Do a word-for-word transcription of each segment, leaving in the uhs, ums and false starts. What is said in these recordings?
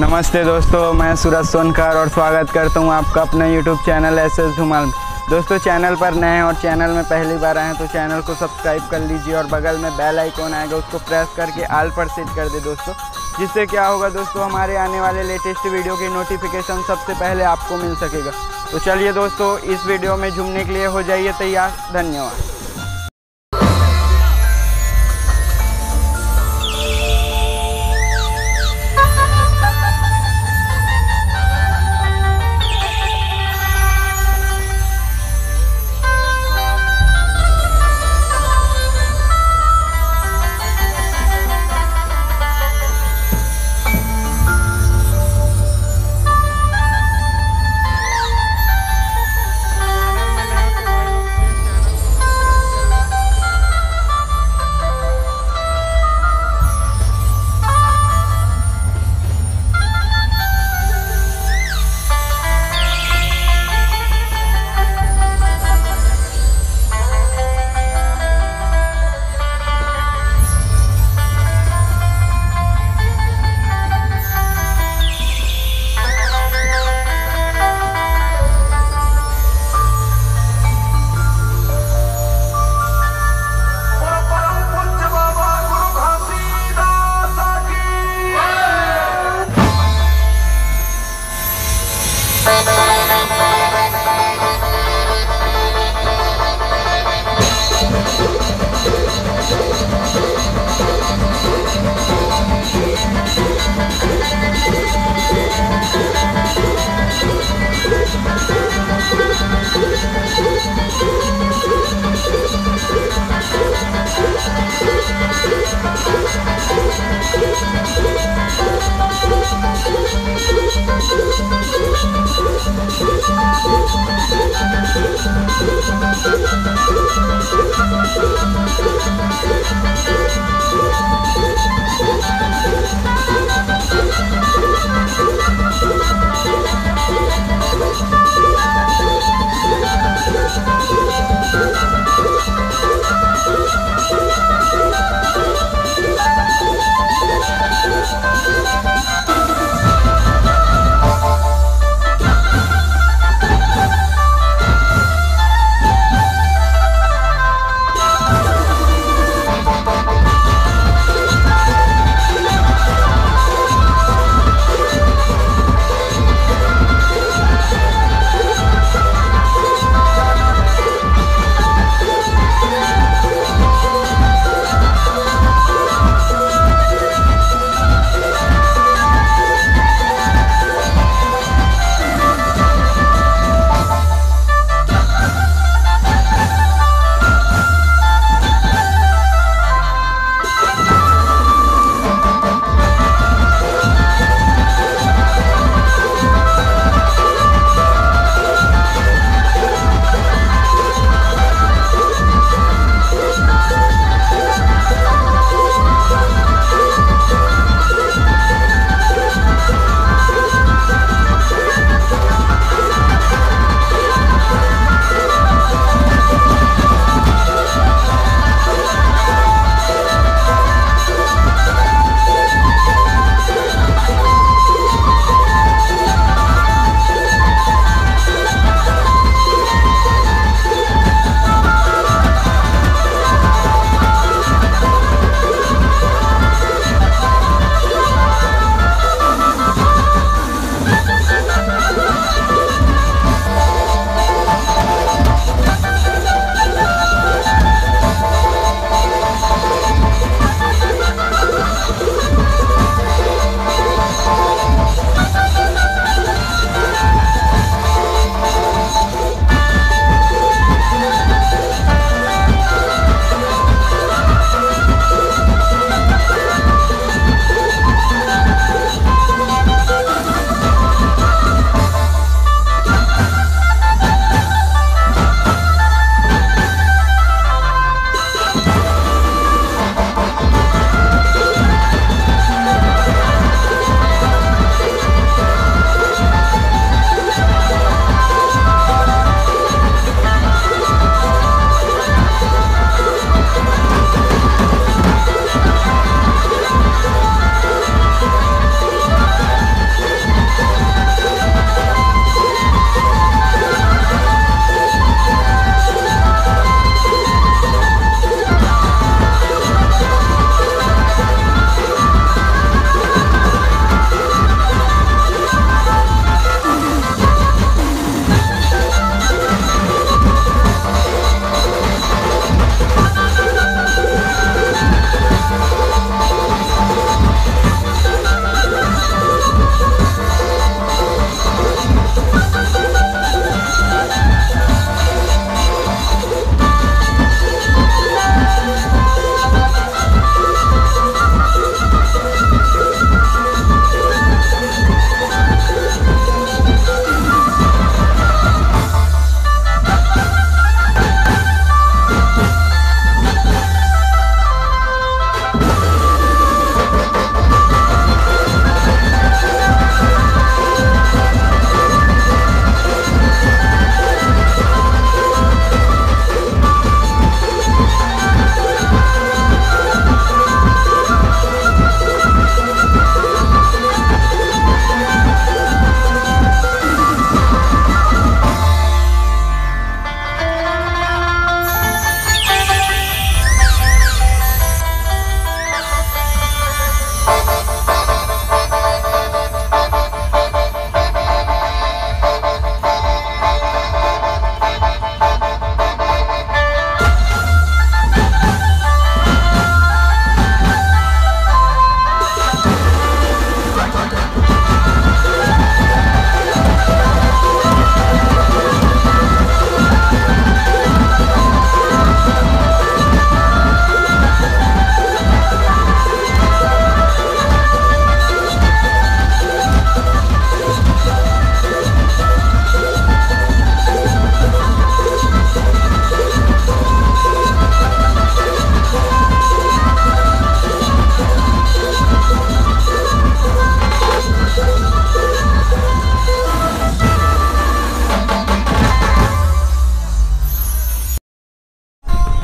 नमस्ते दोस्तों, मैं सूरज सोनकर और स्वागत करता हूं आपका अपना YouTube channel S S Dhumal में। दोस्तों, चैनल पर नए हैं और चैनल में पहली बार आए हैं तो चैनल को सब्सक्राइब कर लीजिए और बगल में बेल आइकॉन आएगा, उसको प्रेस करके ऑल पर सेट कर दे दोस्तों। जिससे क्या होगा दोस्तों, हमारे आने वाले लेटेस्ट वीडियो की नोटिफिकेशन सबसे पहले आपको मिल सकेगा। तो चलिए दोस्तों, इस वीडियो में झूमने के लिए हो जाइए तैयार। धन्यवाद।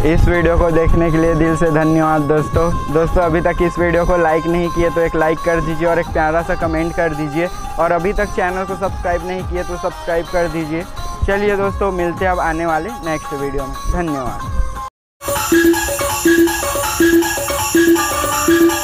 इस वीडियो को देखने के लिए दिल से धन्यवाद दोस्तों। दोस्तों अभी तक इस वीडियो को लाइक नहीं किए तो एक लाइक कर दीजिए और एक प्यारा सा कमेंट कर दीजिए, और अभी तक चैनल को सब्सक्राइब नहीं किए तो सब्सक्राइब कर दीजिए। चलिए दोस्तों, मिलते हैं अब आने वाले नेक्स्ट वीडियो में। धन्यवाद।